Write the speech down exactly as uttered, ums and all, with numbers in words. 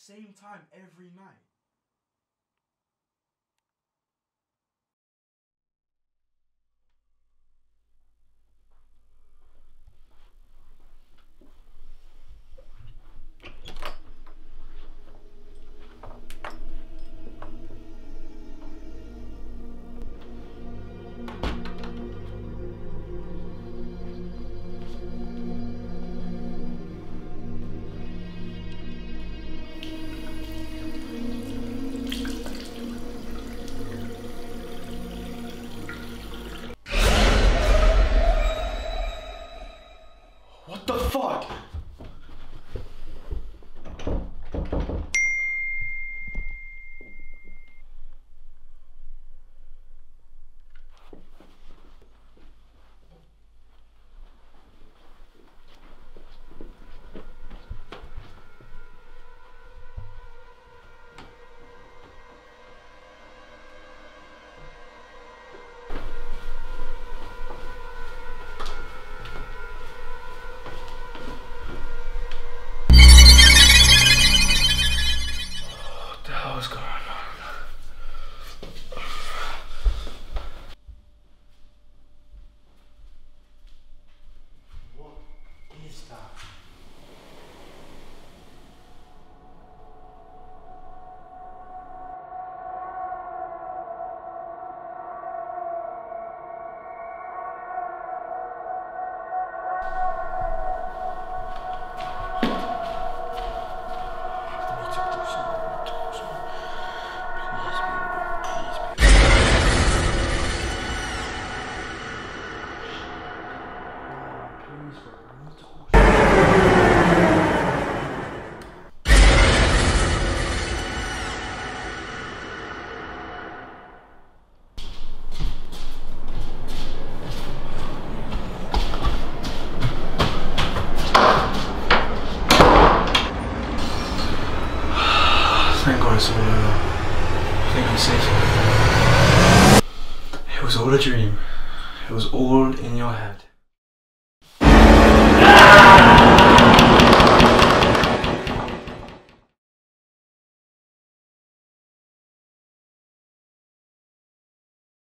same time every night. What the fuck? What's going on? What is that? Thank God it's all over. I think I'm safe. It was all a dream. It was all in your head.